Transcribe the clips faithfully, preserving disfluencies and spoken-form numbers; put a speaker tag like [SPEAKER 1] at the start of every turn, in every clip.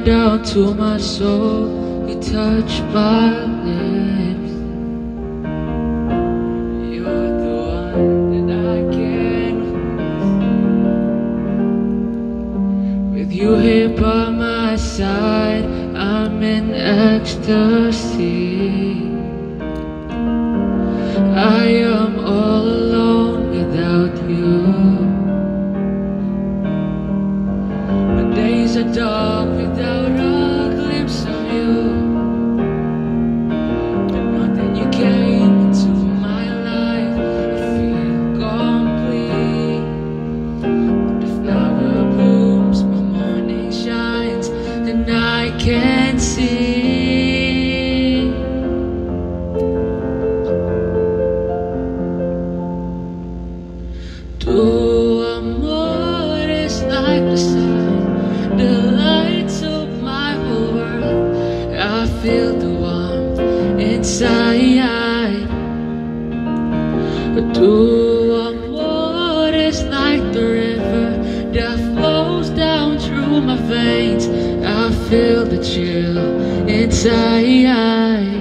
[SPEAKER 1] right down to my soul. You touch my lips. You're the one that I can. With you here by my side, I'm in ecstasy. I am all alone without you. My days are dark without a glimpse of you. But now that you came into my life, I feel complete. The flower blooms, my morning shines, and I can see. Tu amor is like the sun, the lights of my whole world. I feel the warmth inside. Tu amor is like the river that flows down through my veins. I feel the chill inside.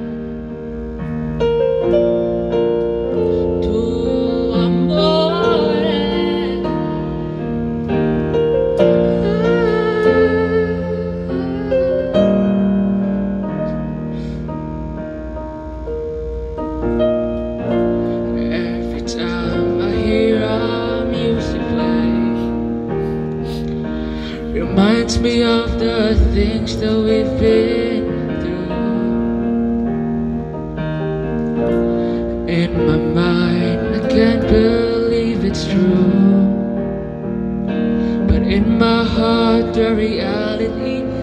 [SPEAKER 1] Reminds me of the things that we've been through. In my mind, I can't believe it's true, but in my heart, the reality